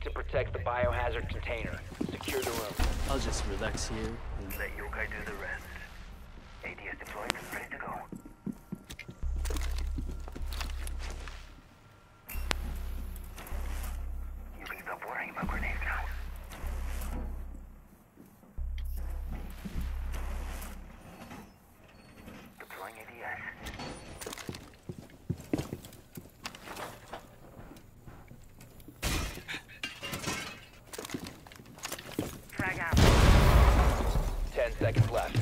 to protect the biohazard container. Secure the room. I'll just relax here. Let Yokai do the rest. ADS deployed and ready to go. You can stop worrying about grenades now. Deploying ADS. Frag out. 10 seconds left.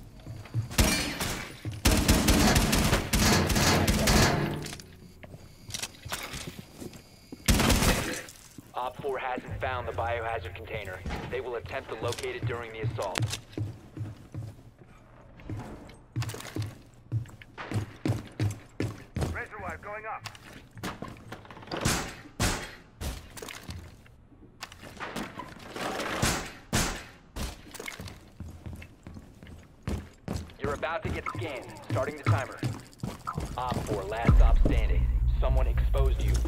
Op 4 hasn't found the biohazard container. They will attempt to locate it during the assault. Razor wire going up. You're about to get scanned. Starting the timer. Op 4, last stop standing. Someone exposed you.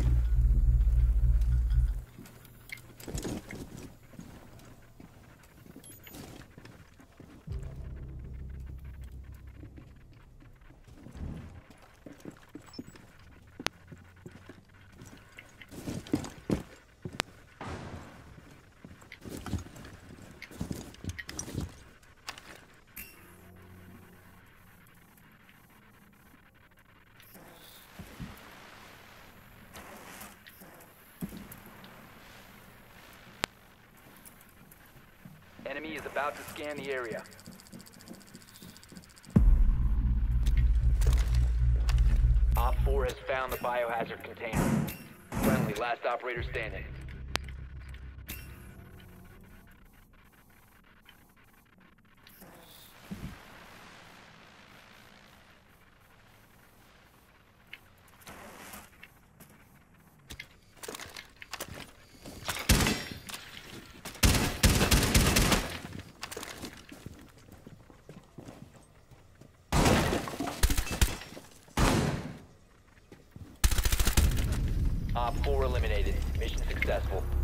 Enemy is about to scan the area. Op 4 has found the biohazard container. Friendly, last operator standing. Op 4 eliminated. Mission successful.